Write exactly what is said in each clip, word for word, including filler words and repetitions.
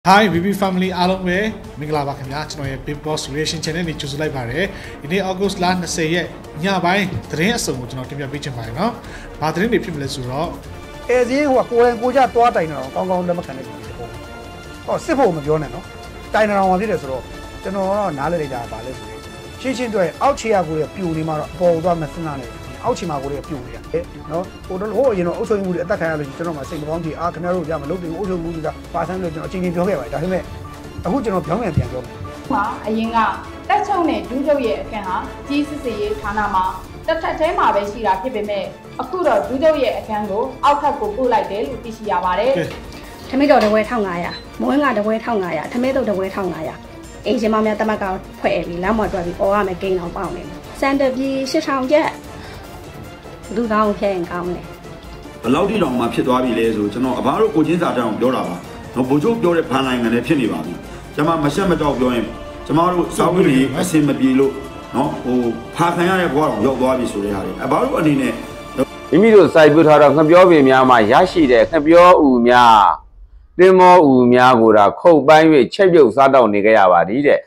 Hi, V B family အားလုံးပဲမင်္ဂလာပါခင်ဗျာကျွန်တော်ရဲ့ Big Boss Reaction Channel နဲ့ကြိုဆိုလိုက်ပါတယ်ဒီနေ့ August လtwentyရက်ညပိုင်းသတင်းအစုံကိုကျွန်တော်တင်ပြပေးချင်ပါတယ်နော်ဘာသတင်းတွေဖြစ်မလဲဆိုတော့အဲစင်းဟိုကကိုယ်တိုင်ကိုကြသွားတိုင်တော့ကောင်းကောင်းလက်မခံနိုင်ဘူးပေါ့ဟောစစ်ဖို့မပြောနဲ့နော်တိုင်တော်မှာဖြစ်တယ်ဆိုတော့ကျွန်တော်တော့နားလည်လိုက်တာပါလဲဆိုရင်ရှင်းရှင်းပြောရင်အောက်ခြေရကိုရပြူနေမှာတော့အပေါ်သွားမစနာနဲ့အောက်ခြေမှာကိုရပြူနေတာနော်ဟိုတော့ဟိုအရင်တော့အုပ်ချုပ်မှုတွေအသက်ခံရလို့ကျွန်တော်မှစိတ်မကောင်းဖြစ်အာခင်ဗျားတို့ကြမလုပ်ဘူးအုပ်ချုပ်မှုတွေကပါဆန်းလို့ကျွန်တော်အချင်းချင်းပြောခဲ့ပါတယ်ဒါပေမဲ့အခုကျွန်တော်ပြောင်းပြန်ပြန်ပြောမယ်မှာအရင်ကတက်ချုံနဲ့ဒူးချုပ်ရဲ့အခန်းဟာကြီးစစ်စစ်ရေးဌာနမှာတစ်ထပ်ထဲမှာပဲရှိတာဖြစ်ပေမဲ့အခုတော့ဒူးချုပ်ရဲ့အခန်းကိုအောက်ထပ်ကိုပို့လိုက်တယ်လို့သိရှိရပါတယ်။ထမင်းတော်တပွဲone thousand five hundredမွေးငါတပွဲone thousand five hundredထမင်းတော်တပွဲone thousand five hundredအိမ်ရှင်မများတမကဖွဲ့ပြီးလမ်းပေါ်တွက်ပြီးអော်ရမယ်ဂိမ်းအောင်ပေါက်နေတယ်။စံတပြေeight thousandကျပ်လူကောင်းဖျက်ရင်ကောင်းတယ်ဘယ်လောက်ထိတောင်မှဖြစ်သွားပြီလဲဆိုကျွန်တော်အဘတို့ကိုချင်းစာတောင်ပြောတာပါနော်ဘိုးချုပ်ပြောတဲ့ဖန်လိုင်းကနေဖြစ်နေပါပြီကျွန်မမရှက်မကြောက်ပြောရင်ကျွန်တော်တို့စောင်းကြီးအစင်မပြေလို့နော်ဟိုဖာခံရတဲ့ဘဝတော့ရောက်သွားပြီဆိုတဲ့ဟာတွေအဘတို့အနေနဲ့မိမိတို့စိုက်ပျိုးထားတော့ငပြောပင်များမှာရရှိတဲ့ငပြောဥများတင်မောဥများကိုဒါခုတ်ပိုင်း၍ချက်ပြုတ်စားတော့နေကြရပါသည်တဲ့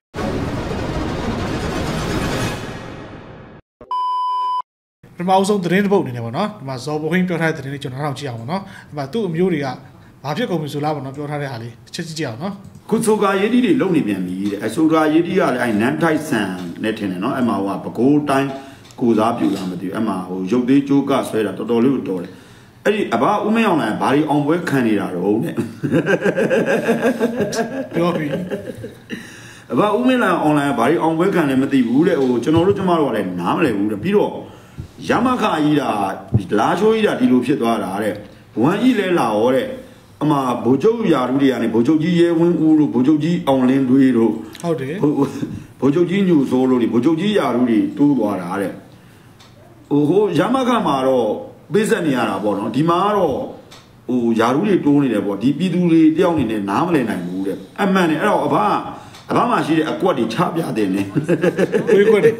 ပထမဆုံးသတင်းတစ်ပုဒ်အနေနဲ့ပေါ့နော်ဒီမှာဇော်ဘဝင်းပြောထားတဲ့သတင်းလေးကျွန်တော်နောက်ကြည့်အောင်ပေါ့နော်ဒီမှာသူ့အမျိုးတွေကဘာဖြစ်ကုန်ပြီဆိုလားပေါ့နော်ပြောထားတဲ့ဟာလေးတစ်ချက်ကြည့်ကြအောင်နော်ခုဆိုကာရေးတီတွေလုံနေပြန်ပြီတဲ့အဆိုကာရေးတီကလည်းအဲနန်ထိုက်ဆန်နဲ့ထင်တယ်နော်အဲ့မှာဟိုကပကိုးတိုင်းကိုစားပြူတာမသိဘူးအဲ့မှာဟိုရုပ်သေးကြိုးကဆွဲတာတော်တော်လေးကိုတော်တယ်အဲ့ဒီအဘဦးမင်းအောင်လည်းဘာလို့အောင်ပွဲခံနေတာတော့တဲ့ပြောပြီအဘဦးမင်းလည်းအွန်လိုင်းဘာလို့အောင်ပွဲခံလဲမသိဘူးတဲ့ဟိုကျွန်တော်တို့ကျမတို့ကလည်းနားမလည်ဘူးတဲ့ပြီးတော့ရမခကြီးတာလာချိုးကြီးတာဒီလိုဖြစ်သွားတာတဲ့ဝမ်ကြီးလဲလာရောတဲ့အမဘိုလ်ချုပ်ရာထူးတွေကနေဘိုလ်ချုပ်ကြီးရဲဝင်းဦးတို့ဘိုလ်ချုပ်ကြီးအောင်လင်းတွေးတို့ဟုတ်တယ်ဘိုလ်ချုပ်ကြီးညူစိုးတို့ဘိုလ်ချုပ်ကြီးရာထူးတွေတိုးသွားတာတဲ့ဟိုဟိုရမခမှာတော့ပေးဆက်နေရတာပေါ့နော်ဒီမှာကတော့ဟိုယာရုတွေတိုးနေတယ်ပေါ့ဒီပြည်သူတွေတယောက်နေနဲ့နားမလည်နိုင်ဘူးတဲ့အမှန်နဲ့အဲ့တော့အဘအဘမှာရှိတဲ့အကွက်တွေချပြတဲ့နေဝေးကွက်တွေ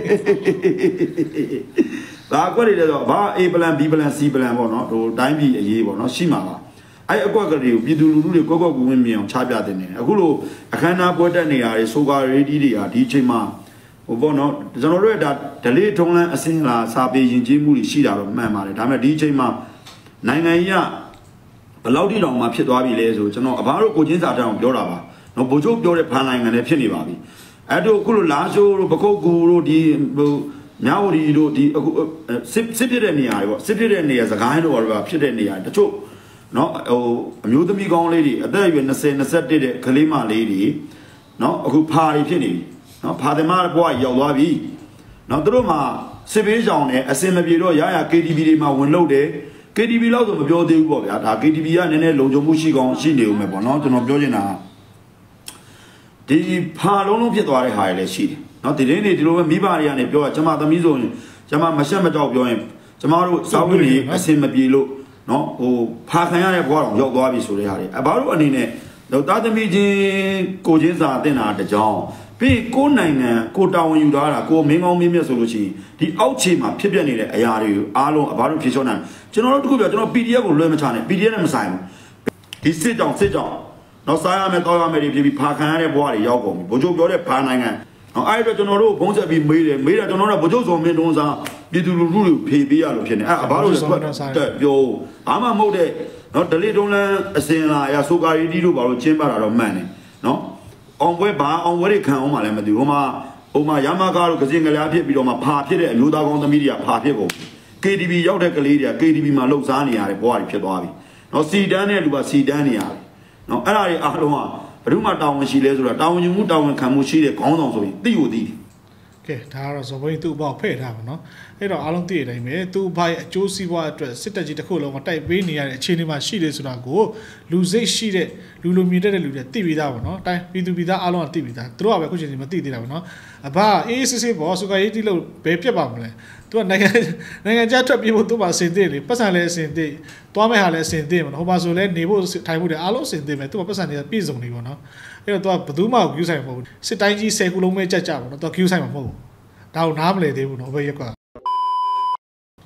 ဒါအကွက်တွေတော့ဘာ A plan B plan C plan ပေါ့နော်ဟိုတိုင်းပြည်အရေးပေါ့နော်ရှိမှာပါအဲ့အကွက်ကလေးကိုပြည်သူလူထုတွေကွက်ကွက်ကူဝင်းမြင်အောင်ချပြတဲ့နေအခုလိုအခမ်းအနားပွဲတက်နေရတဲ့ဆိုကာရေဒီတွေကဒီအချိန်မှာဟိုပေါ့နော်ကျွန်တော်တို့ကဒါဒလေးထုံးလန်းအစင်းလာစာပေယဉ်ကျေးမှုတွေရှိတာတော့မှန်ပါတယ်ဒါပေမဲ့ဒီအချိန်မှာနိုင်ငံကြီးကဘယ်လောက်ထိတောင်မှဖြစ်သွားပြီလဲဆိုကျွန်တော်အဘတို့ကိုချင်းစာတောင်ပြောတာပါနော်ဘိုးချုပ်ပြောတဲ့ဖန်လိုင်းကနေဖြစ်နေပါပြီအဲ့တို့အခုလိုလာရှိုးတို့ပကုတ်ကူတို့ဒီဟိုမြောက်ဝတီတို့ဒီအခုစစ်စစ်ဖြစ်တဲ့နေရာတွေပေါ့စစ်ဖြစ်တဲ့နေရာစကိုင်းတို့ဘာဖြစ်တဲ့နေရာတချို့နော်ဟိုအမျိုးသမီးကောင်းလေးတွေအသက်အရွယ်twenty twenty-oneတဲ့ကလေးမလေးတွေနော်အခုဖာတွေဖြစ်နေပြီနော်ဖာသမားဘွားရောက်သွားပြီနော်သူတို့မှာစစ်ပေးဆောင်တယ်အစင်မပြေတော့ရရ K T V တွေမှာဝင်လို့တယ် K T V လောက်ဆိုမပြောသေးဘူးပေါ့ဗျာဒါ K T V ကနည်းနည်းလုံခြုံမှုရှိကောင်းရှိနေဦးမယ်ပေါ့နော်ကျွန်တော်ပြောချင်တာဒီဖာလုံးလုံးဖြစ်သွားတဲ့ဟာတွေလည်းရှိတယ်နော်ဒီနေ့နေဒီလိုပဲမိဘတွေကနေပြောတာကျွန်မသမီးဆိုရင်ကျွန်မမရှက်မကြောက်ပြောရင်ကျွန်မတို့စောင်းကြီးအစင်မပြေလို့နော်ဟိုဖာခံရတဲ့ဘွားတော်ရောက်သွားပြီဆိုတဲ့ဟာတွေအဘတို့အနေနဲ့တော့တာသမီချင်းကိုချင်းစာတင်တာတကြောင်ပြီးကိုနိုင်ငံကိုတာဝန်ယူထားတာကိုမင်းကောင်းမင်းမြတ်ဆိုလို့ရှိရင်ဒီအောက်ခြေမှာဖြစ်ပျက်နေတဲ့အရာတွေကိုအားလုံးအဘတို့ဖြေလျှော့နိုင်ကျွန်တော်တို့တခုပြောကျွန်တော် P D F ကိုလွှဲမချနဲ့ P D F နဲ့မဆိုင်ဘူးဒီစစ်ကြောင်စစ်ကြောင်နော်စားရမယ်တောက်ရမယ်တွေဖြစ်ပြီးဖာခံရတဲ့ဘွားတွေရောက်ကုန်ပြီဘိုးချုပ်ပြောတဲ့ဖာနိုင်ငံနော်အဲ့တော့ကျွန်တော်တို့ဘုံဆက်ပြီးမေးတယ်မေးတာကျွန်တော်တို့ဘိုးချုပ်စောမင်းတုံးစားပြည်သူလူထုတွေဖြေပေးရလို့ဖြစ်နေအဲ့အဘတို့လည်းတက်ပြောဘာမှမဟုတ်တဲ့နော်ဒလေးတုံးလန်းအစင်လာရဆိုကာရီတီတို့ဘာလို့ချင်းပါတာတော့မှန်တယ်နော်အောင်ပွဲဘာအောင်ပွဲတွေခံအောင်မှလည်းမသိဘူးဟိုမှာဟိုမှာရမကားတို့ကစင်ကလေးဖြစ်ပြီးတော့မှဖာဖြစ်တဲ့အမျိုးသားကောင်းသမီးတွေကဖာဖြစ်ကုန် K T V ရောက်တဲ့ကလေးတွေက K T V မှာလှုပ်ရှားနေရတယ်ဘွားတွေဖြစ်သွားပြီနော်စီတန်းတဲ့လူကစီတန်းနေရတယ်နော်အဲ့ဒါတွေအားလုံးကဘယ်သူမှတာဝန်ရှိလဲဆိုတာတာဝန်ယူမှုတာဝန်ခံမှုရှိတဲ့ခေါင်းဆောင်ဆိုရင်သိကိုသိတယ်ကဲဒါကတော့ဇော်ဘဝင်းသူ့အပေါ့ဖဲ့ထားပါနော်အဲ့တော့အားလုံးသိရတဲ့အတိုင်းပဲသူ့ဘရဲ့အကျိုးစီးပွားအတွက်စစ်တပ်ကြီးတစ်ခုလုံးကတိုက်ပေးနေရတဲ့အခြေအနေမှာရှိတယ်ဆိုတာကိုလူစိတ်ရှိတဲ့လူလူမြင်တဲ့လူတွေသိပြီးသားပါနော်တိုင်းပြည်သူပြည်သားအားလုံးကသိပြီးသားသူတို့ကပဲခုချိန်ကြီးမသိသေးတာပါနော်အဘအေးစစ်စစ်ဘောစုကရေးတိလို့ဘယ်ပြတ်ပါမလဲသူကနိုင်ငံနိုင်ငံခြားထွက်ပြေးဖို့သူ့မှာအစင်သေးလေပတ်စံလည်းအစင်သေးသွားမဲ့ဟာလည်းအစင်သေးမှာဟိုမှာဆိုလဲနေဖို့ထိုင်ဖို့တယ်အားလုံးအစင်သေးမယ်သူကပတ်စံတွေကပြည့်စုံနေပါနော်အဲ့တော့သူကဘယ်သူမှဂူးဆိုင်မဟုတ်ဘူးစစ်တိုင်းကြီးtenခုလုံးပဲကြက်ကြပါနော်သူကဂူးဆိုင်မှာမဟုတ်ဘူးဒါကိုနားမလည်သေးဘူးနော်ဘယ်ရက်က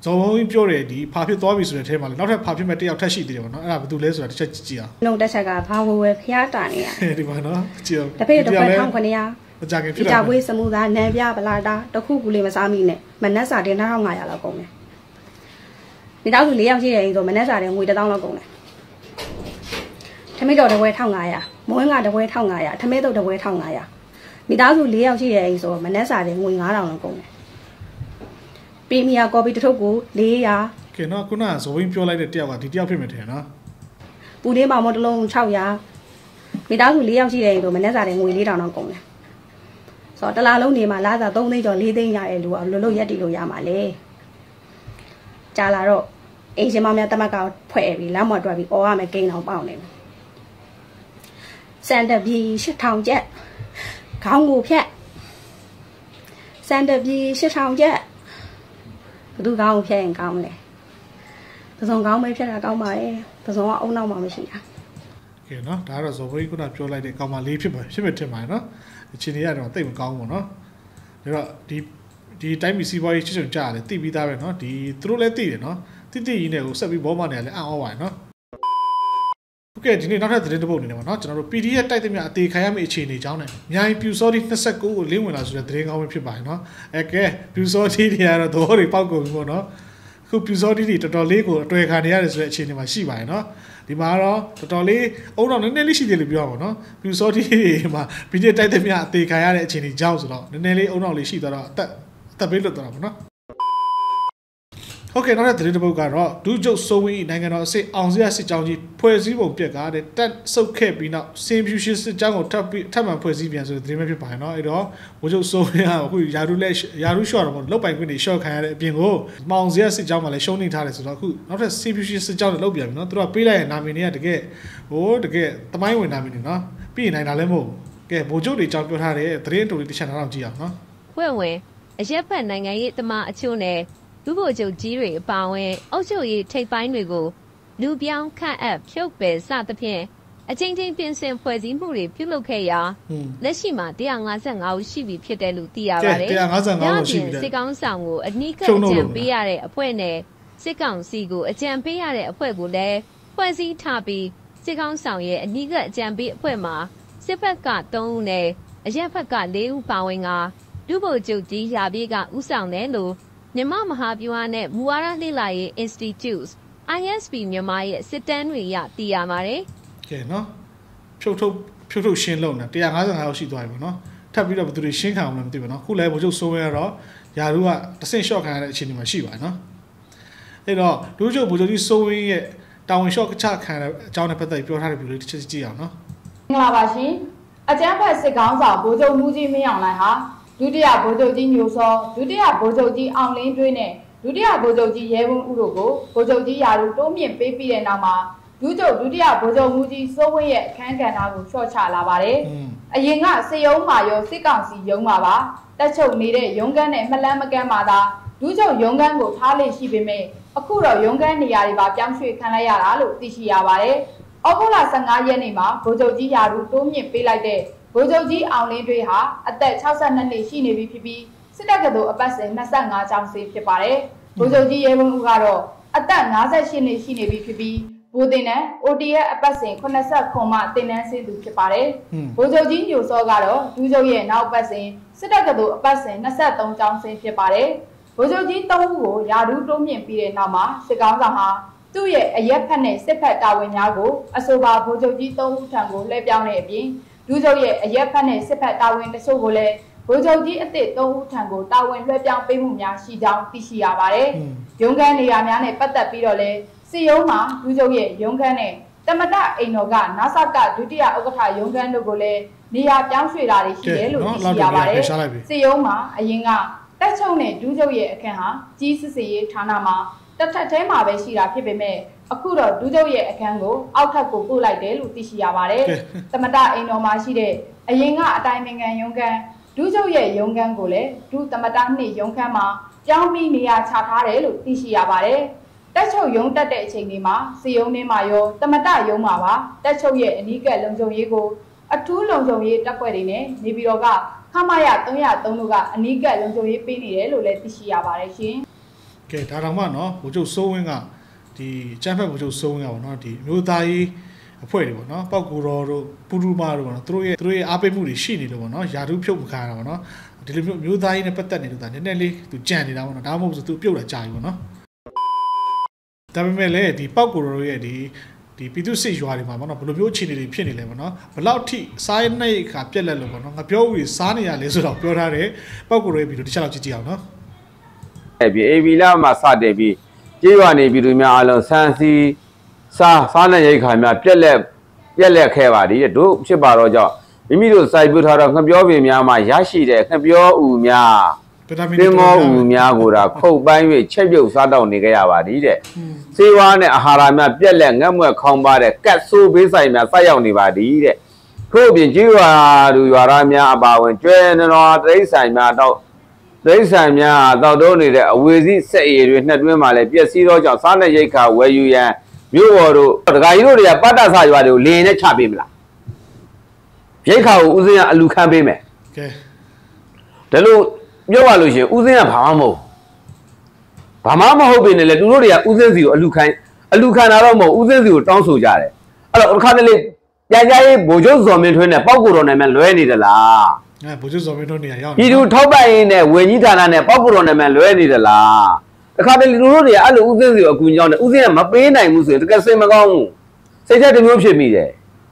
ဇော်ဘုံပြောတယ်ဒီဖာဖြစ်သွားပြီဆိုတဲ့အဲမှာလေနောက်ထပ်ဖာဖြစ်မဲ့တယောက်ထပ်ရှိသေးတယ်ပေါ့နော်အဲ့ဒါဘာတူလဲဆိုတာတစ်ချက်ကြည့်အောင်လုံးတက်ချက်ကဘာဝဝဖျားတာနေရဒီမှာနော်ကြည့်အောင်တဖေးတစ်ခွက်ထောင်ခွနည်းအကြခင်ဖြစ်တာကြွေးစမှုသားနံပြပလာတာတခုကူလေးမစားမိနဲ့မနက်စာတင်နှစ်ထောင်ငါးရာလောက်ကုန်တယ်မိသားစု၄ယောက်ရှိတယ်ဆိုမနက်စာတင်ငွေတစ်သောင်းလောက်ကုန်တယ်ထမင်းတော်တစ်ပွဲထောင်ငါးရာမွေးငါတစ်ပွဲထောင်ငါးရာထမင်းတုပ်တစ်ပွဲထောင်ငါးရာမိသားစု၄ယောက်ရှိတယ်ဆိုမနက်စာတင်ငွေငါးထောင်လောက်ကုန်တယ်ပီမီယာကော်ပီတစ်ထုပ်ကို၄ရာကဲနော်ခုနကဇော်ဝင်းပြောလိုက်တဲ့တယောက်ကဒီတယောက်ဖြစ်မယ်ထင်နော်ပူလေးမောင်မတစ်လုံး၆ရာမိသားစု၄ယောက်ရှိတယ်ဆိုမနက်စာတင်ငွေ၄ထောင်လောက်ကုန်တယ်ဆိုတော့တလားလုံးနေမှာလာစား၃သိန်းကျော်၄သိန်းရတဲ့လူကလွတ်လွတ်ရက်တည်လို့ရမှာလေကြာလာတော့အိမ်ရှင်မများတမက်ကဖွဲ့ပြီးလမ်းမော်တွက်ပြီးအော်ရမယ်ကိန်းအောင်ပေါက်နေတယ်စန်တပြီ၈ထောင်ကျပ်ခေါင်းကိုဖြတ်စန်တပြီ၈ထောင်ကျပ်ဘသူကောင်းဖြတ်ရင်ကောင်းလေပစုံကောင်းမေးဖြတ်တာကောင်းပါရဲ့ပစုံကအုံနောက်မှမရှိတာကဲနော်ဒါကတော့ဇော်ဘိုးကပြောလိုက်တဲ့ကောင်မလေးဖြစ်ပါဖြစ်မယ်ထင်ပါတယ်နော်အချင်းတွေကတော့တိတ်မကောင်းဘူးနော်ဒါတော့ဒီဒီတိုင်းမီစီပွားရေးချွတ်ချွတ်ကြားရတယ်တိပြီးသားပဲနော်ဒီသူတို့လည်းတိတယ်နော်တိတိကြီးနဲ့ကိုဆက်ပြီးဘောမနေရလဲအံ့ဩပါတယ်နော်โอเคဒီနေ့နောက်ထပ်သတင်းတစ်ပုဒ်နေတယ်ပေါ့နော်ကျွန်တော်တို့ P D F တိုက်သမျှအသေးခံရမယ့်အခြေအနေကြောင်းနဲ့မြိုင်ပြူစောတိ၂၉ကိုလင်းဝင်လာဆိုတဲ့သတင်းကောင်းပဲဖြစ်ပါတယ်နော်အဲကဲပြူစောတိတွေကတော့သဘောတွေပေါက်ကုန်ပြီပေါ့နော်အခုပြူစောတိတွေတော်တော်လေးကိုအတွေ့ခံနေရတယ်ဆိုတဲ့အခြေအနေမှာရှိပါတယ်နော်ဒီမှာတော့တော်တော်လေးအုံတော့နည်းနည်းလေးရှိတယ်လို့ပြောရပါတော့နော်ပြူစောတိတွေမှာ P D F တိုက်သမျှအသေးခံရတဲ့အခြေအနေကြောင်းဆိုတော့နည်းနည်းလေးအုံတော့လေးရှိတော့အသက်အသက်ပေးလွတ်သွားတာပေါ့နော်โอเคနောက်တဲ့သတင်းတစ်ပုဒ်ကတော့ဒုချုပ်စိုးဝင်းနိုင်ငံတော်အစစ်အောင်စရစစ်ကြောင်းကြီးဖွဲ့စည်းပုံပြက်ကတဲ့တက်ဆုတ်ခဲ့ပြီးနောက်စင်ဖြူရှစ်စစ်ကြောင်းကိုထပ်ပြီးထပ်မံဖွဲ့စည်းပြန်ဆိုတဲ့သတင်းပဲဖြစ်ပါတယ်เนาะအဲ့တော့ဒုချုပ်စိုးဝင်းကအခုယာရုလက်ယာရုရှော့တော့မဟုတ်လောက်ပိုင်ခွင့်တွေရှော့ခံရတဲ့အပြင်ကိုမောင်စရစစ်ကြောင်းမှာလည်းရှုံးနေထားတယ်ဆိုတော့အခုနောက်ထပ်စင်ဖြူရှစ်စစ်ကြောင်းတွေလောက်ပြန်ပြီเนาะသူတို့ကပေးလိုက်တဲ့နာမည်တွေကတကယ်ဟိုတကယ်သမိုင်းဝင်နာမည်တွေเนาะပြီးနိုင်တာလည်းမဟုတ်ကဲဗိုလ်ချုပ်တွေကြောင်းပြောထားတဲ့သတင်းတူတွေတစ်ချက်နောက်ကြည့်အောင်เนาะဖွဲ့ဝင်အရက်ဖက်နိုင်ငံရေးတမအချို့နဲ့လူ့ဘိုလ်ချုပ်ကြီးတွေအပါအဝင်အုပ်ချုပ်ရေးထိပ်ပိုင်းတွေကိုလူပြောင်းခန့်အပ်ဖြုတ်ပယ်စသဖြင့်အချင်းချင်းပြင်ဆင်ဖွဲ့စည်းမှုတွေပြုလုပ်ခဲ့ရာလက်ရှိမှာ၁၅၅ဦးရှိပြီဖြစ်တယ်လို့သိရပါတယ်။၁၅၅ဦးရှိပြီ။စစ်ကောင်ဆောင်ကိုအနိကအကြံပေးရတဲ့အဖွဲ့နဲ့စစ်ကောင်စီကိုအကြံပေးရတဲ့အဖွဲ့ကိုလည်းဖွဲ့စည်းထားပြီးစစ်ကောင်ဆောင်ရဲ့အနိကအကြံပေးအဖွဲ့မှာစစ်ဘက်က၃ဦးနဲ့အရက်ဘက်က၄ဦးပါဝင်ကလူ့ဘိုလ်ချုပ်ကြီးရာပြေးကဦးဆောင်တယ်လို့မြန်မာမဟာဗျူဟာနဲ့မူဝါဒလေ့လာရေး Institute I S P မြန်မာရဲ့စစ်တမ်းတွေရသိရပါတယ်။ကဲနော်ဖြုတ်ထုတ်ဖြုတ်ထုတ်ရှင်းလုံးနဲ့၁၅၅ရောက်ရှိသွားပြီပေါ့နော်။ထပ်ပြီးတော့ဘယ်သူတွေရှင်းခံအောင်လဲမသိဘူးနော်။ခုလည်းဗိုလ်ချုပ်စိုးဝင်းကတော့ယာရုကတဆင့်ရှော့ခံရတဲ့အခြေအနေမှာရှိပါတယ်နော်။အဲ့တော့ဒုချုပ်ဗိုလ်ချုပ်ကြီးစိုးဝင်းရဲ့တာဝန်ရှော့ချခံတဲ့အကြောင်းနဲ့ပတ်သက်ပြီးပြောထားတဲ့ဗီဒီယိုလေးတစ်ချက်ကြည့်အောင်နော်။မင်္ဂလာပါရှင်။အကြမ်းဖက်စစ်ကောင်ဆောင်ဗိုလ်ချုပ်မှုကြီးမင်းအောင်လှိုင်ဟာဒုတိယဗိုလ်ချုပ်ကြီးညိုစောဒုတိယဗိုလ်ချုပ်ကြီးအောင်လင်းတွင်းနဲ့ဒုတိယဗိုလ်ချုပ်ကြီးရဲဝင်းဦးတို့ကိုဗိုလ်ချုပ်ကြီးရာထူးတိုးမြင့်ပေးပြီးတဲ့နောက်မှာဒုချုပ်ဒုတိယဗိုလ်ချုပ်မှုကြီးစိုးဝင်းရဲ့အခမ်းကဏ္ဍကိုလျှော့ချလာပါတယ်။အရင်ကစစ်ရုံးမှာရောစစ်ကောင်စီရုံးမှာပါတက်ချုပ်နေတဲ့ရုံးခန်းနဲ့မလန်းမကန်းမှာသာဒုချုပ်ရုံးခန်းကိုထားလေရှိပေမဲ့အခုတော့ရုံးခန်းနေရာတွေပါပြောင်းရွှေ့ခံလိုက်ရတာလို့သိရှိရပါတယ်။ဩဂုတ်လ၁၅ရက်နေ့မှာဗိုလ်ချုပ်ကြီးရာထူးတိုးမြင့်ပေးလိုက်တဲ့ဗိုလ်ချုပ်ကြီးအောင်လင်းတွေဟာအသက်၆၂နှစ်ရှိနေပြီဖြစ်ပြီးစစ်တပ်ကတော်အပတ်စဉ်၂၅ကျောင်းစေဖြစ်ပါတယ်။ဗိုလ်ချုပ်ကြီးရဲဝင်းဦးကတော့အသက်၅၈နှစ်ရှိနေပြီဖြစ်ပြီးဗိုလ်တင်နဲ့ O T S အပတ်စဉ်၈၉မှတင်နန်းစေသူဖြစ်ပါတယ်။ဗိုလ်ချုပ်ကြီးညိုစောကတော့ဒူးချုပ်ရဲ့နောက်ပတ်စဉ်စစ်တပ်ကတော်အပတ်စဉ်၂၃ကျောင်းစေဖြစ်ပါတယ်။ဗိုလ်ချုပ်ကြီး၃ဦးကိုယာထူးတိုးမြင့်ပြီးတဲ့နောက်မှာစစ်ကောင်ဆောင်ဟာသူ့ရဲ့အရက်ဖက်နဲ့စစ်ဖက်တာဝန်များကိုအဆိုပါဗိုလ်ချုပ်ကြီး၃ဦးထံကိုလှည့်ပြောင်းတဲ့အပြင်ဒူးချုပ်ရဲ့အရက်ဖက်နဲ့စစ်ဖက်တာဝန်တချို့ကိုလည်းဗိုလ်ချုပ်ကြီးအသစ်၃ဦးထံကိုတာဝန်လွှဲပြောင်းပေးမှုများရှိကြောင်းသိရှိရပါတယ်။ရုံးခန်းနေရာများနဲ့ပတ်သက်ပြီးတော့လည်းစီယုံမှာဒူးချုပ်ရဲ့ရုံးခန်းနဲ့တမတအိမ်တော်ကနာဆကဒုတိယဥက္ကဋ္ဌရုံးခန်းတို့ကိုလည်းနေရာပြောင်းရွှေ့တာတွေရှိတယ်လို့သိရှိရပါတယ်။စီယုံမှာအရင်ကတက်ချုပ်နဲ့ဒူးချုပ်ရဲ့အခန်းဟာကြီးစစ်စေးရေးဌာနမှာတစ်ထပ်ထဲမှာပဲရှိတာဖြစ်ပေမဲ့အခုတော့ဒူးချုပ်ရဲ့အခန်းကိုအောက်ထပ်ကိုပို့လိုက်တယ်လို့သိရှိရပါတယ်။တမတအိမ်တော်မှာရှိတဲ့အရင်ကအတိုင်းပင်ခံရုံးခန်းဒူးချုပ်ရဲ့ရုံးခန်းကိုလည်းဒူးတမတနှစ်ရုံးခန်းမှာပြောင်းပြီးနေရာချထားတယ်လို့သိရှိရပါတယ်။တက်ချုပ်ရုံးတက်တဲ့အချိန်ဒီမှာစီယုံထဲမှာရောတမတရုံးမှာပါတက်ချုပ်ရဲ့အနီးကပ်လုံခြုံရေးကိုအထူးလုံခြုံရေးတပ်ဖွဲ့တွေနဲ့နေပြည်တော်ကခမရ၃၀၃တို့ကအနီးကပ်လုံခြုံရေးပေးနေတယ်လို့လည်းသိရှိရပါတယ်ရှင်။ကဲဒါတော့မှနော်ဘိုးချုပ်စိုးဝင်းကဒီကျန်းဖက်ဘိုးချုပ်စိုးဝင်းကပေါ့နော်ဒီမျိုးသားကြီးအဖွဲ့တွေပေါ့နော်ပောက်ကူတော်တို့ပူရူမာတို့ပေါ့နော်သူတို့ရဲ့သူတို့ရဲ့အားပေးမှုတွေရှိနေတယ်ပေါ့နော်ယာတုဖြုတ်မခါရတာပေါ့နော်ဒီလိုမျိုးမျိုးသားကြီးနဲ့ပတ်သက်နေလို့ဒါနည်းနည်းလေးသူကြံနေတာပေါ့နော်ဒါမှမဟုတ်ဆိုသူပြုတ်တာကြာပြီပေါ့နော်ဒါပေမဲ့လည်းဒီပောက်ကူတော်တို့ရဲ့ဒီဒီပြည်သူစစ်ရွာတွေမှာပေါ့နော်ဘယ်လိုမျိုးအခြေအနေတွေဖြစ်နေလဲပေါ့နော်ဘယ်လောက်ထိစားရတဲ့အခါပြက်လက်လို့ပေါ့နော်ငါပြောဦးကြီးစားနေရလဲဆိုတော့ပြောထားတယ်ပောက်ကူတော်ရဲ့ဗီဒီယိုတစ်ချက်လောက်ကြည့်ကြည့်အောင်နော်အဲ့ဒီအေဗီလာမှာစတယ်ပြီးကြေးရွာနေပြည်သူများအလုံးစမ်းစီစားစားတဲ့ရိတ်ခါများပြက်လက်ပြက်လက်ခဲ့ပါသည်တို့ဖြစ်ပါတော့ကြောင့်မိမိတို့စိုက်ပျိုးထားတော့ငပြောပင်များမှာရရှိတဲ့ငပြောဥများတင်မောဥများကိုဒါခုတ်ပိုင်း၍ချက်ပြုတ်စားတော့နေကြရပါသည်တဲ့စေဝါနဲ့အာဟာရများပြက်လက်ငတ်မွက်ခေါင်းပါတဲ့ကတ်ဆိုးဘေးဆိုင်များစိုက်ရောက်နေပါသည်တဲ့ထို့အပြင်ကြေးရွာသူရွာသားများအပါဝင်ကျွဲနော်တိရစ္ဆာန်များတော့တိရစ္ဆာန်များတောက်တုံးနေတဲ့အဝေစီစက်ရည်တွေနှစ်တွင်းမှာလည်းပြက်စီးတော့ကြောင့်စားတဲ့ရိတ်ခါဝယ်ယူရန်မြို့ပေါ်တို့ဒကာကြီးတို့တွေကပတ်တဆရွာတွေကိုလင်းနဲ့ချပေးမလားရိတ်ခါကိုဦးစင်းကအလူခံပေးမယ်ကဲဒါလို့ပြောရလို့ရှိရင်ဦးစင်းကဘာမှမဟုတ်ဘာမှမဟုတ်ပေနဲ့လေသူတို့တွေကဦးစင်းစီကိုအလူခံအလူခံတာတော့မဟုတ်ဦးစင်းစီကိုတောင်းဆိုကြတယ်အဲ့တော့အခါတလေပြန်ကြရေးဗိုလ်ချုပ်ဇော်မင်းထွန်းနဲ့ပောက်ကိုတော်နာမည်လွဲနေသလားအဲဗိုလ်ချုပ်ဇော်မင်းထွန်းနေရာရောက်နေပြည်သူထောက်ပံ့ရေးနဲ့ဝေကြီးဌာနနဲ့ပောက်ကိုတော်နာမည်လွဲနေသလားအခါတလေသူတို့တွေကအဲ့လိုဦးစင်းစီကိုအကူကြောင်းတယ်ဦးစင်းကမပေးနိုင်ဘူးဆိုရင်တကယ်စိတ်မကောင်းဘူးစိတ်ချက်တစ်မျိုးဖြစ်မိတယ်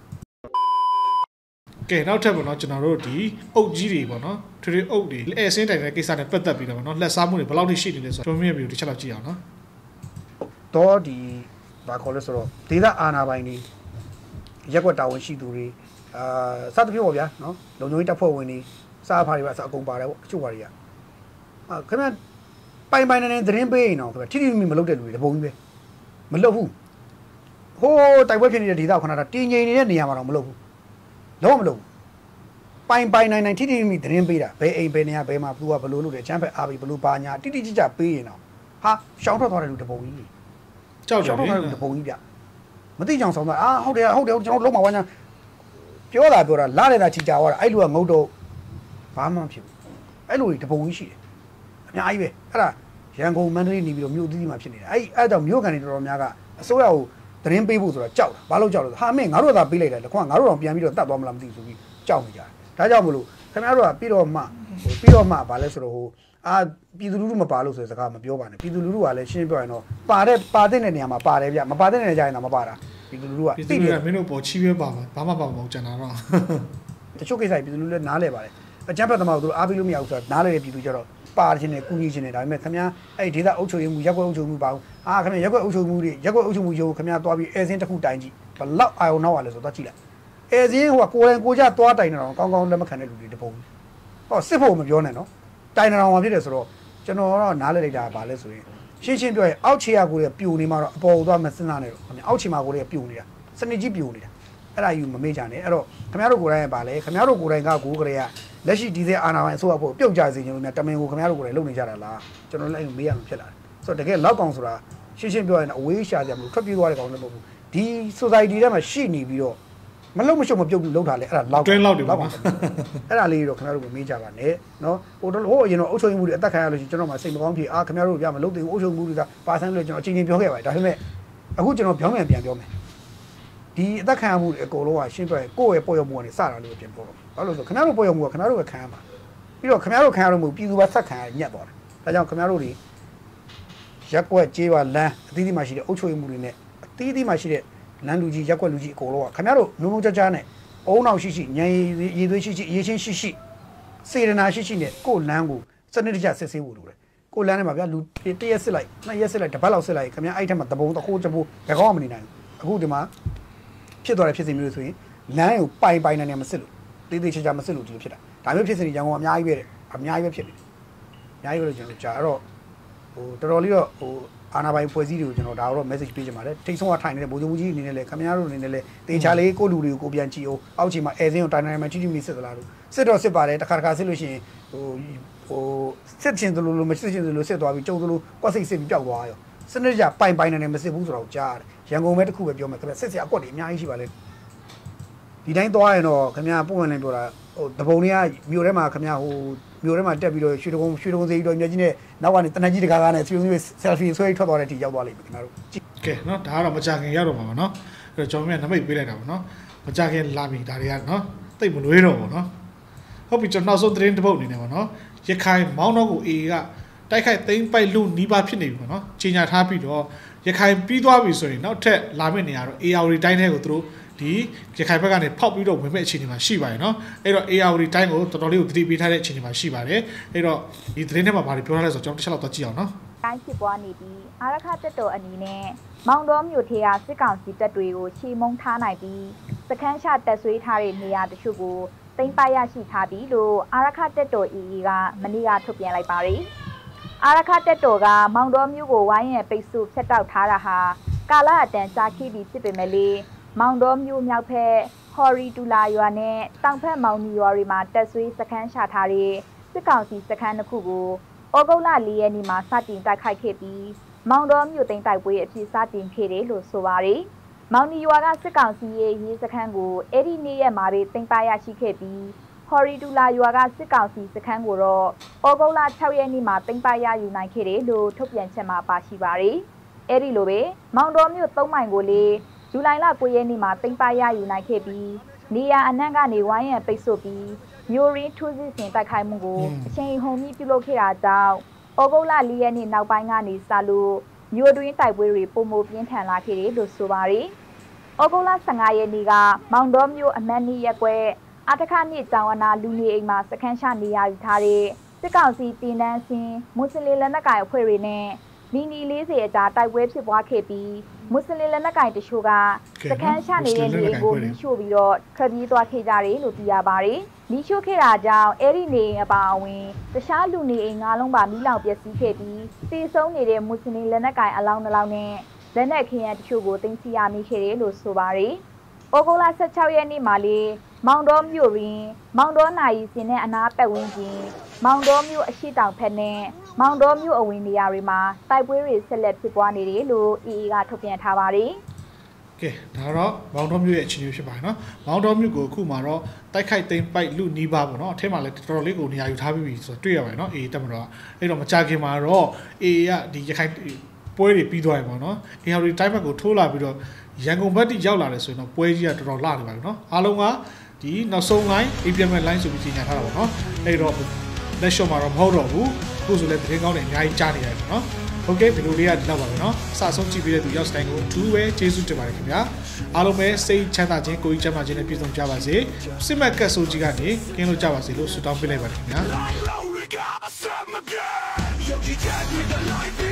ကဲနောက်ထပ်ပေါ့နော်ကျွန်တော်တို့ဒီအုပ်ကြီးတွေပေါ့နော်ထွေထွေအုပ်တွေအဲဆင်းတိုင်တဲ့ကိစ္စနဲ့ပတ်သက်ပြီးတော့ပေါ့နော်လက်စားမှုတွေဘယ်လောက်ထိရှိနေလဲဆိုတော့ကျွန်တော်မြင်ပြီးတစ်ချက်လောက်ကြည့်အောင်နော်တော့ဒီဘာခေါ်လဲဆိုတော့ဒေသအာဏာပိုင်တွေရက်ွက်တာဝန်ရှိသူတွေအာစသဖြင့်ပေါ့ဗျာနော်လုံခြုံရေးတပ်ဖွဲ့ဝင်တွေစားဖားတွေပါအကုန်ပါတယ်ပေါ့တချို့ဟာတွေကအာခင်ဗျပိုင်ပိုင်နေနေသတင်းပေးရင်တော့ခင်ဗျထိထိမိမလုပ်တဲ့လူတွေတပုံကြီးပဲမလုပ်ဘူးဟိုးတိုက်ပွဲဖြစ်နေတဲ့ဒေသခဏတာတင်းငိန်နေတဲ့နေရာမှာတော့မလုပ်ဘူးလုံးဝမလုပ်ဘူးပိုင်ပိုင်နိုင်နိုင်ထိထိမိသတင်းပေးတာဘယ်အိမ်ဘယ်နေရာဘယ်မှာသူကဘလို့လုပ်တယ်ချမ်းဖက်အားပြီးဘလို့ပါညာတိတိကျကျပေးရင်တော့ဟာရှောင်းထွက်သွားတဲ့လူတပုံကြီးကြောက်ကြောက်ထွက်သွားတဲ့လူတပုံကြီးဗျမသိကြအောင်ဆောင်တာအာဟုတ်တယ်ဟုတ်တယ်ကျွန်တော်လုံးမှာဝါညာပြောတာပြောတာလာနေတာချီကြသွားတာအဲ့လူကငုတ်တော့ဘာမှမဖြစ်ဘူးအဲ့လူတွေတပုံကြီးရှိတယ်အများကြီးပဲအဲ့ဒါရန်ကုန်မန္တလေးနေပြီးတော့မြို့သီးသီးမှာဖြစ်နေတာအဲ့အဲ့ကြောင့်မြို့ကန်တွေတော်တော်များကအစိုးရကိုသတင်းပေးဖို့ဆိုတာကြောက်တာဘာလို့ကြောက်လဲဟာမင်းငါတို့သာပေးလိုက်တယ်ကွာငါတို့တော့ပြန်ပြီးတော့တတ်သွားမလားမသိဘူးဆိုပြီးကြောက်နေကြတယ်ဒါကြောင့်မလို့ခင်ဗျားတို့ကပြီးတော့မှဟိုပြီးတော့မှဘာလဲဆိုတော့ဟိုအာပြည်သူလူထုမပါလို့ဆိုတဲ့စကားမပြောပါနဲ့ပြည်သူလူထုကလည်းရှင်းပြောရင်တော့ပါတဲ့ပါတဲ့နေရာမှာပါတယ်ဗျမပါတဲ့နေရာကျရင်တော့မပါတာပြည်သူလူထုကပြည်သူလူထုကမင်းတို့ပေါ်ချီးပဲပါမှာဘာမှပါမအောင်ကျန်တာတော့တချို့ကိစ္စပြည်သူလူထုလည်းနားလဲပါတယ်အကြမ်းဖက်သမားတို့အားပေးလို့မရဘူးဆိုတာနားလဲတဲ့ပြည်သူကြတော့ပါခြင်းနဲ့ကူညီခြင်းနဲ့ဒါပေမဲ့ခင်ဗျားအဲ့ဒီဒေသအုပ်ချုပ်ရေးမှုရက်ွက်အုပ်ချုပ်မှုပါဘူးအာခင်ဗျာရက်ွက်အုပ်ချုပ်မှုတွေရက်ွက်အုပ်ချုပ်မှုရုံခင်ဗျားသွားပြီးအဲစင်းတစ်ခုတိုင်ကြည့်ဘလောက်အာရုံနောက်ရလဲဆိုတော့ကြည့်လိုက်အဲစင်းဟိုကကိုယ်တိုင်ကိုကြသွားတိုင်နေတော့ကောင်းကောင်းလက်မခံတဲ့လူတွေတပုံဟောစစ်ဖို့မပြောနဲ့နော်တိုင်နေတော့မှာဖြစ်တယ်ဆိုတော့ကျွန်တော်တော့နားလဲလိုက်တာဗာလဲဆိုရင်ရှင်းရှင်းပြောရင်အောက်ခြေရကိုယ်ပြိုနေမှာတော့အပေါ်သွားမစဉ်းစားနဲ့တော့ခင်ဗျာအောက်ခြေမှာကိုယ်ပြိုနေတာစနစ်ကြီးပြိုနေတာအဲ့ဒါယူမမေ့ကြနဲ့အဲ့တော့ခင်ဗျားတို့ကိုယ်တိုင်ကဗာလဲခင်ဗျားတို့ကိုယ်တိုင်ကကိုယ်ကလေးကလက်ရှိဒီစဲအာနာပိုင်းအစိုးရဖို့ပြုတ်ကြစေခြင်းလို့များတမင်ကိုခင်ဗျားတို့ကိုယ်တိုင်လုပ်နေကြတာလားကျွန်တော်လည်းမေးရမှာဖြစ်လာတယ်ဆိုတော့တကယ်လောက်ကောင်ဆိုတာရှင်းရှင်းပြောရင်အဝေးရှာကြမလို့ထွက်ပြေးသွားတဲ့ကောင်လည်းမဟုတ်ဘူးဒီ society ထဲမှာရှိနေပြီးတော့မလုံမရှုံမပြုတ်ဘူးလောက်တာလေအဲ့ဒါလောက်တွင်းလောက်တယ်ပေါ့အဲ့ဒါလေးတော့ခင်ဗျားတို့မမေးကြပါနဲ့နော်ဟိုဟိုအရင်တော့အုပ်ချုပ်မှုတွေအသက်ခံရလို့ရှိရင်ကျွန်တော်မှစိတ်မကောင်းဖြစ်အာခင်ဗျားတို့ပြမလုပ်သေးဘူးအုပ်ချုပ်မှုတွေကပါဆန်းလို့ကျွန်တော်အချင်းချင်းပြောခဲ့ပါတယ်ဒါပေမဲ့အခုကျွန်တော်ပြောင်းပြန်ပြန်ပြောမယ်ဒီအသက်ခံရမှုတွေအကုန်လုံးကရှင်းပြရင်ကိုယ့်ရဲ့ပေါ်ရမှုကနေစတာလို့ပြန်ပြောတော့ဘာလို့ဆိုခင်ဗျားတို့ပေါ်ရမှုကခင်ဗျားတို့ပဲခံရမှာပြီးတော့ခင်ဗျားတို့ခံရလို့မဟုတ်ပြည်သူပဲဆက်ခံရညက်သွားတယ်ဒါကြောင့်ခင်ဗျားတို့တွေရက်ွက်ကြေးပါလမ်းအသီးသီးမှရှိတဲ့အုပ်ချုပ်မှုတွေနဲ့အသီးသီးမှရှိတဲ့လမ်းလူကြီးရက်ွက်လူကြီးအကုန်လုံးကခင်ဗျားတို့နုံနုံကြကြနဲ့အုံနောက်ရှိရှိညံရည်သွေးရှိရှိရေးချင်းရှိရှိစေရနာရှိရှိနဲ့ကိုယ်လမ်းကိုစနစ်တကျစစ်ဆေးဖို့လိုတယ်ကိုယ်လမ်းထဲမှာဗျာလူတရက်စစ်လိုက်နှစ်ရက်စစ်လိုက်တစ်ပတ်လောက်စစ်လိုက်ခင်ဗျာအဲ့ထက်မှာတပုံတစ်ခိုးတစ်ပိုးဘယ်ကောင်းမှမနေနိုင်ဘူးအခုဒီမှာဖြစ်သွားတဲ့ဖြစ်စဉ်မျိုးဆိုရင်လမ်းကိုပိုင်ပိုင်နေနေမစစ်လို့တေးသေးချာချာမစစ်လို့ဒီလိုဖြစ်တာဒါမျိုးဖြစ်စဉ်တွေရန်ကုန်အများကြီးပဲတဲ့အများကြီးပဲဖြစ်နေတယ်အများကြီးပဲလို့ကျွန်တော်ကြားအဲ့တော့ဟိုတော်တော်လေးတော့ဟိုအာနာပိုင်ဖွဲ့စည်းတွေကိုကျွန်တော်ဒါတော့ message ပေးချင်ပါတယ်ထိတ်ဆုံးကထိုင်နေတဲ့ဗိုလ်ချုပ်ကြီးအနေနဲ့လည်းခင်ဗျားတို့အနေနဲ့လည်းတေချာလေးကိုလူတွေကိုပြန်ကြည့်အောင်အောက်ခြေမှာအဲစင်းကိုတိုင်တိုင်မှာကြီးကြီးမီစစ်သလားလို့စစ်တော့စစ်ပါတယ်တစ်ခါတစ်ခါစစ်လို့ရှိရင်ဟိုဟိုစစ်ချင်းသလိုလိုမစစ်ချင်းသလိုစစ်သွားပြီးကြုံသလိုကွက်စိတ်စစ်ပြီးပျောက်သွားရောစနစ်ကြပိုင်ပိုင်နေနေမစစ်ဘူးဆိုတော့ကြားတယ်ရန်ကုန်ပဲတစ်ခုပဲပြောမယ်ခင်ဗျာစစ်စရာအကွက်တွေအများကြီးရှိပါလေဒီတိုင်းသွားရင်တော့ခင်ဗျာပုံမှန်လည်းပြောတာဟိုတပုံတွေကမြို့ထဲမှာခင်ဗျာဟိုမျိုးထဲမှာတက်ပြီးတော့ရွှေတကုံရွှေတကုံစေးပြီးတော့မြကြီးနဲ့နောက်ကနေတနက်ကြီးတကားကားနဲ့စီမျိုးဆယ်ဖီဆွဲထွက်သွားတဲ့အထိရောက်သွားလိမ့်မယ်ခင်ဗျားတို့ကဲနော်ဒါကတော့မကြခင်ရောက်တော့မှာပါနော်အဲ့တော့ကျွန်တော်မြတ်နမိတ်ပေးလိုက်တာပါနော်မကြခင်လာပြီဒါတွေကနော်တိတ်မလွေးတော့ဘူးနော်ဟုတ်ပြီကျွန်တော်နောက်ဆုံးသတင်းတစ်ပုဒ်အနေနဲ့ပါနော်ရခိုင်မောင်းတော့ကို အေ ကတိုက်ခိုက်သိမ်းပိုက်လို့နီးပါးဖြစ်နေပြီပေါ့နော်ချိန်ညာထားပြီးတော့ရခိုင်ပြီးသွားပြီဆိုရင်နောက်ထပ်လာမယ့်နေရာတော့ အေ အာ ရီတိုင်းထဲကိုသူတို့ဒီရခိုင်ဘက်ကနေဖောက်ပြီးတော့ဝင်မဲ့အခြေအနေမှာရှိပါတယ်နော်အဲ့တော့ အေ အာ ရီတိုင်းကိုတော်တော်လေးကိုသတိပေးထားတဲ့အခြေအနေမှာရှိပါတယ်အဲ့တော့ဒီသတင်းထဲမှာဘာတွေပြောထားလဲဆိုတော့ကျွန်တော်တစ်ချက်လောက်တော့ကြည့်အောင်နော်တိုင်းဖြစ်ပွားနေပြီးအာရခတက်တော်အနေနဲ့မောင်တော်မြို့ထေးအားစစ်ကောင်စီတပ်တွေကိုချီမုံထားနိုင်ပြီးစခန်းချတပ်ဆွေးထားတဲ့နေရာတချို့ကိုသိမ်းပိုက်ရရှိထားပြီလို့အာရခတက်တော် အေ အေ ကမနေ့ကထုတ်ပြန်လိုက်ပါတယ်အာရခတက်တော်ကမောင်တော်မြို့ကိုဝိုင်းရံပိတ်ဆို့ဖျက်တောက်ထားတာဟာကာလအတန်ကြာခိပြီးဖြစ်ပေမဲ့လေမောင်တော်မြို့မြောက်ဖက်ဟော်ရီတူလာရွာနဲ့တောင်ဖက်မောင်နီရွာတွေမှာတပ်ဆွေးစခန်းချထားတဲ့စစ်ကောင်စီစခန်းတစ်ခုကိုဩဂုတ်လ၄ရက်နေ့မှာစတင်တိုက်ခိုက်ခဲ့ပြီးမောင်တော်မြို့သိမ်းတိုက်ပွဲအဖြစ်စတင်ခဲ့တယ်လို့ဆိုပါတယ်။မောင်နီရွာကစစ်ကောင်စီရဲ့ရေးစခန်းကိုအဲ့ဒီနေ့ရက်မှာပဲသိမ်းပိုက်ရရှိခဲ့ပြီးဟော်ရီတူလာရွာကစစ်ကောင်စီစခန်းကိုတော့ဩဂုတ်လ၆ရက်နေ့မှာသိမ်းပိုက်ရယူနိုင်ခဲ့တယ်လို့ထုတ်ပြန်ချက်မှာပါရှိပါတယ်။အဲ့ဒီလိုပဲမောင်တော်မြို့သုံးမိုင်ကိုလေဇူလိုင်လ၉ရက်နေ့မှာသိမ်းပိုက်ရယူနိုင်ခဲ့ပြီးနေရအနှံ့ကနေဝိုင်းရံပိတ်ဆို့ပြီးမျိုးရင်းထိုးစစ်ဆင်တိုက်ခိုက်မှုကိုအချိန်ဟုန်မြင့်ပြုလုပ်ခဲ့တာကြောင့်ဩဂုတ်လ၄ရက်နေ့နောက်ပိုင်းကနေစလို့မျိုးတွင်းတိုက်ပွဲတွေပုံမပြင်းထန်လာခဲ့တယ်လို့ဆိုပါတယ်။ဩဂုတ်လ၁၅ရက်နေ့ကမောင်တော်မြို့အမတ်နီရက်ကွဲအာတခမြစ်ကျောင်းအနာလူနေအိမ်မှာစခန်းချနေရယူထားတဲ့စစ်ကောင်စီတင်တန်းစင်မွတ်စလင်လက်နက်ကိုင်အဖွဲ့တွေနဲ့မီနီ၄၀အကြာတိုက်ပွဲဖြစ်ပွားခဲ့ပြီးမွတ်စလင်လက်နက်ကိုင်တချို့ကစခန်းချနေတဲ့နေအိမ်ကိုမီးရှို့ပြီးတော့ထွက်ပြေးသွားခဲ့ကြတယ်လို့သိရပါတယ်။မီးရှို့ခဲ့တာကြောင့်အဲ့ဒီနေအိမ်အပါအဝင်တခြားလူနေအိမ်၅လုံးပါမီးလောင်ပျက်စီးခဲ့ပြီးတည်ဆုံးနေတဲ့မွတ်စလင်လက်နက်ကိုင်အလောင်းနှလောင်းနဲ့လက်နက်ခဲယမ်းတချို့ကိုတင်စီရမိခဲ့တယ်လို့ဆိုပါတယ်။ဩဂုတ်လ၁၆ရက်နေ့မှာလေမောင်တော်မြို့တွင်မောင်တော်နိုင်စင်နဲ့အနာပတ်ဝန်းကျင်မောင်တော်မြို့အရှိတောင်ဖက်နဲ့မောင်တော်မြို့အဝင်နေရာတွေမှာတိုက်ပွဲတွေဆက်လက်ဖြစ်ပွားနေတယ်လို့ အေ အေ ကထုတ်ပြန်ထားပါတယ်။ကဲဒါတော့မောင်တော်မြို့ရဲ့အခြေအနေဖြစ်ပါတယ်နော်။မောင်တော်မြို့ကိုအခုမှတော့တိုက်ခိုက်သိမ်းပိုက်လူနီးပါးပေါ့နော်။အထက်မှာလည်းတော်တော်လေးကိုနေရာယူထားပြီးပြီဆိုတော့တွေ့ရပါတယ်နော်။အေ အေ တက်မှာတော့အဲ့တော့မကြခင်မှာတော့ အေ အေ ကဒီရခိုင်ပွဲတွေပြီးသွားပြီပေါ့နော်။ အေ အာ ရီတိုင်းဘက်ကိုထိုးလာပြီးတော့ရန်ကုန်ဘက်တိရောက်လာတယ်ဆိုရင်တော့ပွဲကြီးကတော်တော်လှနေပါပြီနော်။အားလုံးကဒီနောက်ဆုံး line အေ ပီ em လိုင်းဆိုပြီးကြီးညာထားတာပေါ့နော်အဲ့တော့လက်ရှော့မှာတော့မဟုတ်တော့ဘူးအခုဆိုလည်းသတင်းကောင်းတွေအများကြီးကြားနေရတယ်ပေါ့နော်ဟုတ်ကဲ့ဗီဒီယိုလေးကဒီလောက်ပါပဲနော်အစဆုံးကြည့်ပေးတဲ့သူရောက်စတိုင်းကိုအထူးပဲကျေးဇူးတင်ပါတယ်ခင်ဗျာအားလုံးပဲစိတ်ချမ်းသာခြင်းကိုယ်ကြီးချမ်းသာခြင်းနဲ့ပြည့်စုံကြပါစေစစ်မှတ်ကတ်ဆိုကြီးကနေကင်းလို့ကြပါစေလို့ဆုတောင်းပေးလိုက်ပါတယ်ခင်ဗျာ